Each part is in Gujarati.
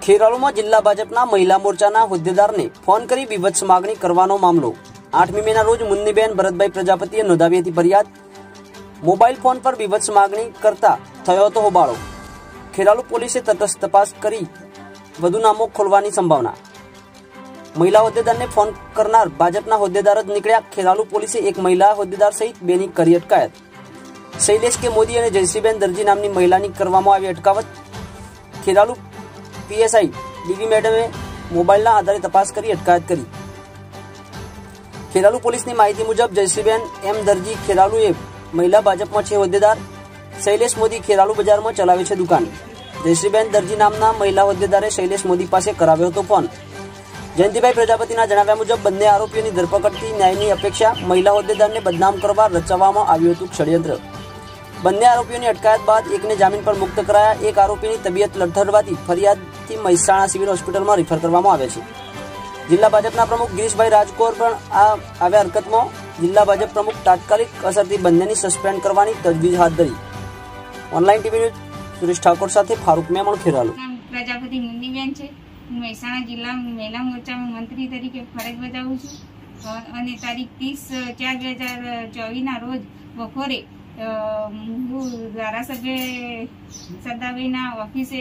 ખેરાલુમાં જિલ્લા ભાજપના મહિલા મોરચાના હોદ્દેદારને ફોન કરી વિવત્સ માગણી કરવાનો મામલો 8મી મેના રોજ મુન્નીબેન ભરતભાઈ પ્રજાપતિએ નોંધાવી હતી ફરિયાદ। મોબાઈલ ફોન પર વિવત્સ માગણી કરતા થયો હતો હોબાળો। ખેરાલુ પોલીસે તટસ્થ તપાસ કરી વધુ નામો ખોલવાની સંભાવના। મહિલા હોદ્દેદારને ફોન કરનાર ભાજપના હોદ્દેદાર જ નીકળ્યા। ખેરાલુ પોલીસે એક મહિલા હોદ્દેદાર સહિત બેની કરી અટકાયત। શૈલેષ કે મોદી અને જયશ્રીબેન દરજી નામની મહિલાની કરવામાં આવી અટકાવત। ખેરાલુ પીએસઆઈ ડીવી મેડમે મોબાઈલના આધારે તપાસ કરી અટકાયત કરી। ખેરાલુ પોલીસની માહિતી મુજબ જયશ્રીબેન એમ દરજી ખેરાલુએ મહિલા ભાજપમાં છે હોદ્દેદાર। શૈલેષ મોદી ખેરાલુ બજારમાં ચલાવે છે દુકાન। જયશ્રીબેન દરજી નામના મહિલા હોદ્દેદારે શૈલેષ મોદી પાસે કરાવ્યો હતો ફોન। જયંતિભાઈ પ્રજાપતિના જણાવ્યા મુજબ બંને આરોપીઓની ધરપકડથી ન્યાયની અપેક્ષા। મહિલા હોદ્દેદારને બદનામ કરવા રચવામાં આવ્યું હતું ષડયંત્ર। બંને આરોપીઓની અટકાયત બાદ એકને જામીન પર મુક્ત કરાયા। એક આરોપીની તબિયત લથડવાથી ફરિયાદથી મહેસાણા સિવિલ હોસ્પિટલમાં રિફર કરવામાં આવે છે। જિલ્લા ભાજપના પ્રમુખ ગિરીશભાઈ રાજકોર પણ આવ્યા હરકતમાં। જિલ્લા ભાજપ પ્રમુખ તાત્કાલિક અસરથી બંનેની સસ્પેન્ડ કરવાની તજવીજ હાથ ધરી। Online TV news Suresh Thakor સાથે ફારૂક મેમણ, ખેરાલુ। પ્રજાપતિ મુન્નીબેન છે। હું મહેસાણા જિલ્લા મહિલા મોરચામાં મંત્રી તરીકે ફરજ બજાવું છું અને તારીખ 30/4/2024ના રોજ બપોરે હું ધારાસભ્ય સરદારભાઈના ઓફિસે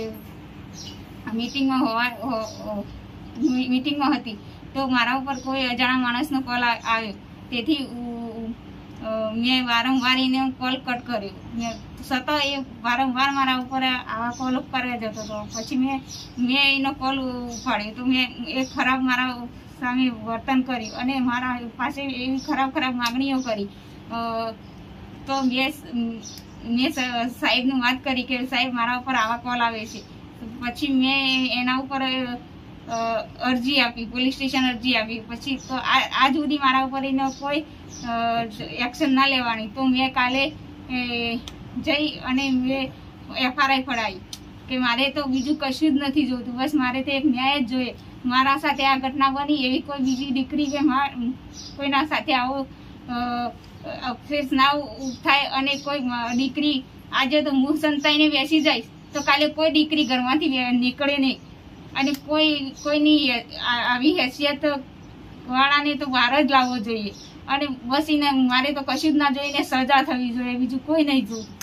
મીટિંગમાં હતી તો મારા ઉપર કોઈ અજાણા માણસનો કોલ આવ્યો। તેથી મેં વારંવાર એને કોલ કટ કર્યો। સતત એ વારંવાર મારા ઉપર આવા કોલ કર્યા જતો હતો। પછી મેં એનો કોલ ઉપાડ્યો તો મેં એ ખરાબ મારા સામે વર્તન કર્યું અને મારા પાસે એવી ખરાબ માગણીઓ કરી। તો મેં સાહેબને વાત કરી કે સાહેબ મારા ઉપર આવા કોલ આવે છે। પછી મેં એના ઉપર અરજી આપી, પોલીસ સ્ટેશન અરજી આપી। પછી તો આજ સુધી મારા ઉપર એનો કોઈ એક્શન ના લેવાની। તો મેં કાલે જઈ અને મેં એફઆરઆઈ ફડાવી કે મારે તો બીજું કશું જ નથી જોતું, બસ મારે તો એક ન્યાય જ જોઈએ। મારા સાથે આ ઘટના બની એવી કોઈ બીજી દીકરી કે કોઈના સાથે આવો અફસોસ ના થાય અને કોઈ દીકરી આજે તો મુખ સંતાઈને બેસી જાય તો કાલે કોઈ દીકરી ઘરમાંથી નીકળે નહીં અને કોઈની આવી હેસિયત વાળાને તો બહાર જ લાવવો જોઈએ અને બસ એને મારે તો કશું જ ના જોઈને સજા થવી જોઈએ, બીજું કોઈ નહીં જોયું।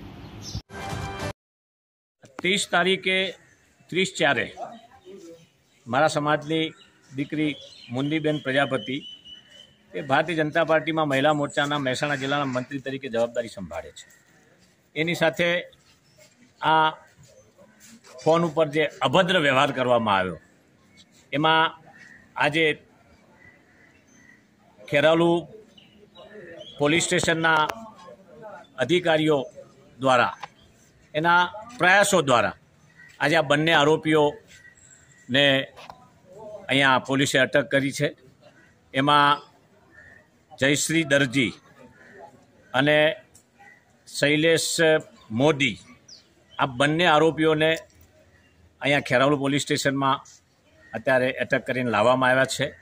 30 તારીખે 30/4 મારા સમાજની દીકરી મુન્નીબેન પ્રજાપતિ એ ભારતીય જનતા પાર્ટીમાં મહિલા મોરચાના મહેસાણા જિલ્લાના મંત્રી તરીકે જવાબદારી સંભાળે છે। એની સાથે આ ફોન ઉપર જે અભદ્ર વ્યવહાર કરવામાં આવ્યો એમાં આજે ખેરાલુ પોલીસ સ્ટેશનના અધિકારીઓ દ્વારા એના પ્રયાસો દ્વારા આજે આ બંને આરોપીઓને અહીંયા પોલીસે અટક કરી છે। એમાં જયશ્રી દરજી અને શૈલેષ મોદી આ બંને આરોપીઓને અહીંયા ખેરાલુ પોલીસ સ્ટેશનમાં અત્યારે અટક કરીને લાવવામાં આવ્યા છે।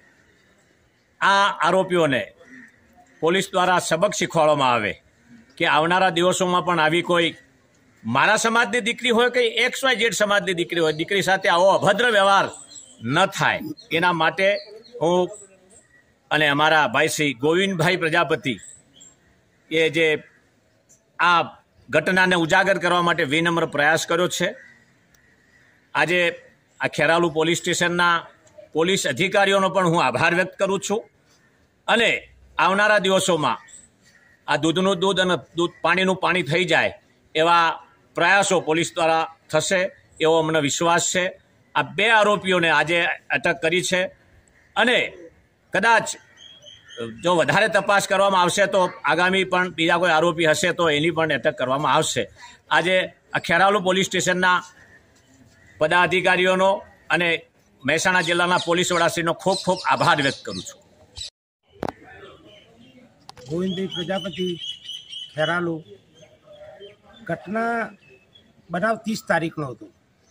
આ આરોપીઓને પોલીસ દ્વારા સબક શીખવાડવામાં આવે કે આવનારા દિવસોમાં પણ આવી કોઈ મારા સમાજની દીકરી હોય કે XYZ સમાજની દીકરી હોય, દીકરી સાથે આવો અભદ્ર વ્યવહાર ન થાય એના માટે હું અને અમારા ભાઈ શ્રી ગોવિંદભાઈ પ્રજાપતિ એ જે આ ઘટનાને ઉજાગર કરવા માટે વિનમ્ર પ્રયાસ કર્યો છે। આજે આ ખેરાલુ પોલીસ સ્ટેશનના પોલીસ અધિકારીઓનો પણ હું આભાર વ્યક્ત કરું છું અને આવનારા દિવસોમાં આ દૂધનું દૂધ અને પાણીનું પાણી થઈ જાય એવા પ્રયાસો પોલીસ દ્વારા થશે એવો અમને વિશ્વાસ છે। આ બે આરોપીઓને આજે અટક કરી છે અને કદાચ જો વધારે તપાસ કરવામાં આવશે તો આગામી પણ બીજા કોઈ આરોપી હશે તો એની પણ અટક કરવામાં આવશે। આજે આ ખેરાલુ પોલીસ સ્ટેશનના પદાધિકારીઓનો અને મહેસાણા જિલ્લાના પોલીસ વડાશ્રીનો ખૂબ ખૂબ આભાર વ્યક્ત કરું છું। ગોવિંદભાઈ પ્રજાપતિ, ખેરાલુ। ઘટના બનાવ 30 તારીખનો હતો।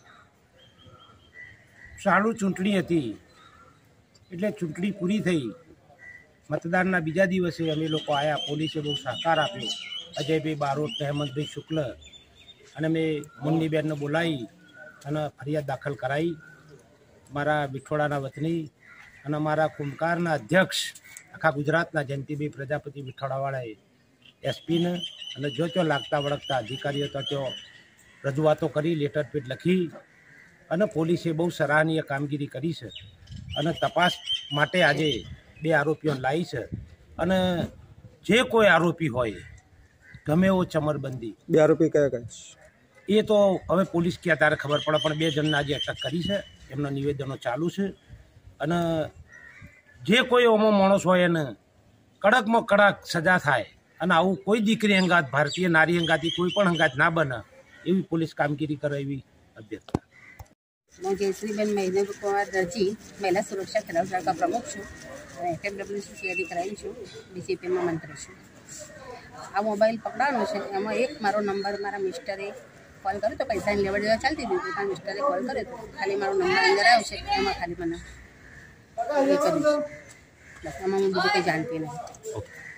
ચાલુ ચૂંટણી હતી એટલે ચૂંટણી પૂરી થઈ, મતદાનના બીજા દિવસે અમે લોકો આવ્યા। પોલીસે બહુ સહકાર આપ્યો। અજયભાઈ બારોટ, હેમંતભાઈ શુક્લ અને મેં મુન્નીબેનને બોલાવી અને ફરિયાદ દાખલ કરાવી. મારા વિઠોડાના વતની અને મારા કુંભકારના અધ્યક્ષ આખા ગુજરાતના જયંતિભાઈ પ્રજાપતિ વિઠોડાવાળાએ એસપીને અને જો લાગતા વળગતા અધિકારીઓ તો રજૂઆતો કરી, લેટર પેડ લખી અને પોલીસે બહુ સરાહનીય કામગીરી કરી છે અને તપાસ માટે આજે 2 આરોપીઓને લાવી છે. અને જે કોઈ આરોપી હોય ગમે એવો ચમરબંધી. 2 આરોપી કયા એ તો હવે પોલીસ ક્યાં ત્યારે ખબર પડે, પણ 2 જણને આજે અટક કરી છે. એમના નિવેદનો ચાલુ છે અને જે કોઈ એવો માણસ હોય એને કડકમાં કડક સજા થાય અને આવું કોઈ દીકરી અંગાત, ભારતીય નારી અંગાથી કોઈ પણ અંગાત ના બને એવી પોલીસ કામગીરી કરે એવી અભ્યર્થના. मैं जयश्रीबेन महीने कुमार दर्जी महिला सुरक्षा खेरालू शाखा प्रमुख छूँ અને FMWC અધિકારી છું, ડીસીપીમાં મંત્રી છું. આ મોબાઈલ પકડાવાનો છે, એમાં એક મારો નંબર મારા મિસ્ટરે કોલ કર્યો તો પૈસાની લેવડ દેવડ ચાલતી હતી, પણ મિસ્ટરે કોલ કર્યો તો ખાલી મારો નંબર અંદર આવ્યો છે, એમાં ખાલી મને એ કર્યું છે. બસ એમાં હું બીજું કંઈ જાણતી નહીં.